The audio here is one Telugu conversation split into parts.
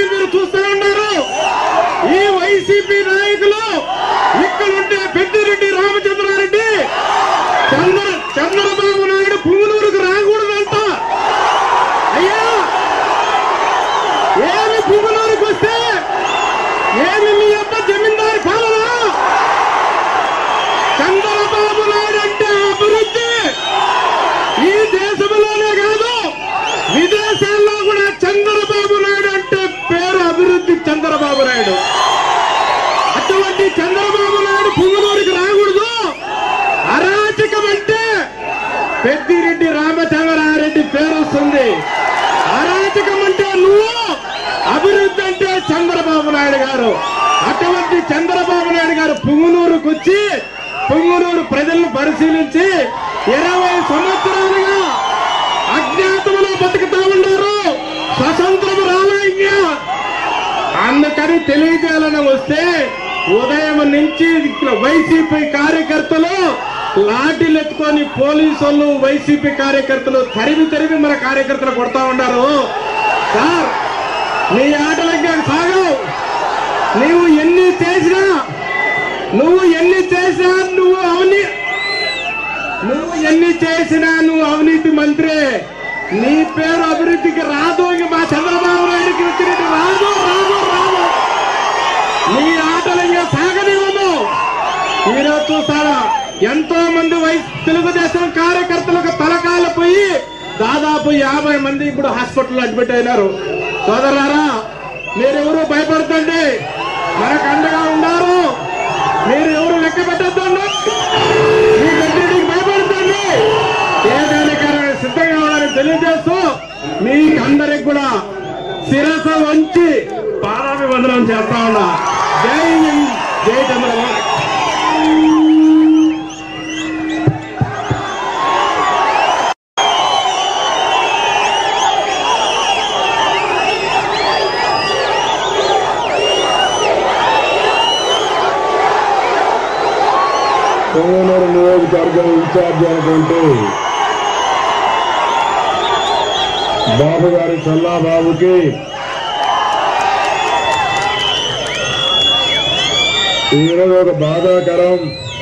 మీరు చూస్తూ ఉన్నారు. ఈ వైసీపీ నాయకులు ఇక్కడుంటే పెద్దిరెడ్డి రామచంద్రారెడ్డి చంద్రబాబు నాయుడు పుంగునూరుకు రాకూడదంట. అయ్యా ఏమి పుంగునూరుకు వస్తే ఏమి మీ అబ్బ జమీందారి పాలన? చంద్రబాబు నాయుడు అంటే అభివృద్ధి ఈ దేశంలోనే కాదు విదేశాల్లో కూడా చంద్రబాబు నాయుడు అంటే పేరు అభివృద్ధి. చంద్రబాబు నాయుడు అటువంటి చంద్రబాబు నాయుడు పుంగునూరుకి రాకూడదు. అరాచకం అంటే పెద్దిరెడ్డి రామచంద్రారెడ్డి పేరు వస్తుంది. అరాచకం అంటే నువ్వు, అభివృద్ధి అంటే చంద్రబాబు నాయుడు గారు. అటువంటి చంద్రబాబు నాయుడు గారు పుంగునూరుకు వచ్చి పుంగునూరు ప్రజలను పరిశీలించి 20 సంవత్సరాలుగా అజ్ఞాతంలో బతుకుతా ఉన్నారు. స్వతంత్రం రాలయ్యా అందుకని తెలియజేయాలని వస్తే ఉదయం నుంచి వైసీపీ కార్యకర్తలు లాఠీలు ఎత్తుకొని పోలీసులు వైసీపీ కార్యకర్తలు తరిమి మన కార్యకర్తలు కొడతా ఉన్నారు. సార్ నీ ఆటలకి సాగవు. నువ్వు ఎన్ని చేసినా నువ్వు అవినీతి మంత్రి. నీ పేరు అభివృద్ధికి రాదు. మా చంద్రబాబు నాయుడికి వచ్చినట్టు రాదు. నీ ఆటలు ఇంకా సాగనివ్వదు. ఈరోజు చూస్తారా ఎంతో మంది తెలుగుదేశం కార్యకర్తలకు తలకాలు పోయి దాదాపు 50 మంది ఇప్పుడు హాస్పిటల్లో అడ్మిట్ అయినారు. సోదరులారా మీరెవరు భయపడతండి, మనకు అండగా ఉన్నారు. మీరు ఎవరు లెక్క పెట్టద్దండి. మీ గడ్డికి భయపడతండి. ఏదానికైనా సిద్ధంగా ఉండాలని తెలియజేస్తూ మీకందరికి కూడా శిరస వంచి పాదాభివందనం చేస్తా ఉన్నా. జై హింద్, జై చంద్రబాబు. పొంగనూరు నియోజకవర్గం ఇన్ఛార్జ్ అనుకుంటూ బాబు గారి చల్లాబాబుకి ఈరోజు ఒక బాధాకరం.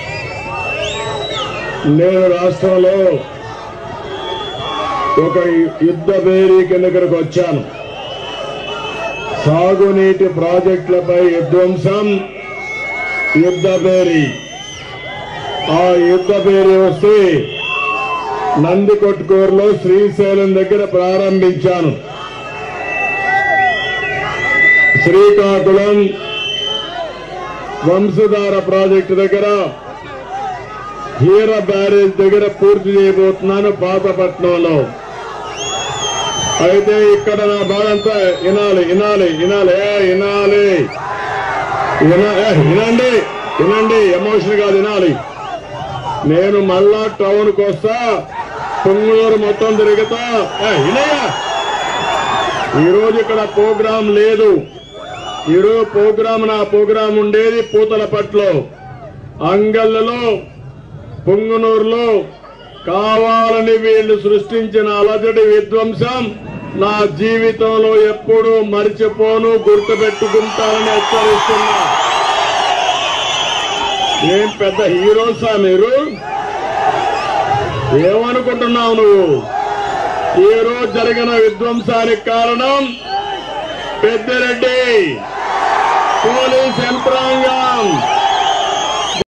నేను రాష్ట్రంలో ఒక యుద్ధ బేరీ కిందకి వచ్చాను. సాగునీటి ప్రాజెక్టులపై విధ్వంసం, యుద్ధ బేరీ. ఆ యుద్ధ బేరీ వస్తే నందికొట్కూరులో శ్రీశైలం దగ్గర ప్రారంభించాను. శ్రీకాకుళం వంశధార ప్రాజెక్టు దగ్గర హీర బ్యారేజ్ దగ్గర పూర్తి చేయబోతున్నాను పాతపట్నంలో. అయితే ఇక్కడ నా బాధంతా వినండి, ఎమోషన్ గా వినాలి. నేను మళ్ళా టౌన్ కు వస్తా, పొంగనూరు మొత్తం తిరుగుతా. ఈరోజు ఇక్కడ ప్రోగ్రాం లేదు. ఈరోజు నా ప్రోగ్రాం ఉండేది పూతలపట్లో, అంగళ్ళలో, పొంగనూరులో. కావాలని వీళ్లు సృష్టించిన అలజడి విధ్వంసం నా జీవితంలో ఎప్పుడూ మరిచిపోను, గుర్తుపెట్టుకుంటానని హెచ్చరిస్తున్నా. ఏం పెద్ద హీరోసా మీరు? ఏమనుకుంటున్నావు నువ్వు? ఈ రోజు జరిగిన విధ్వంసానికి కారణం పెద్దిరెడ్డి. పోలీస్ యంత్రాంగం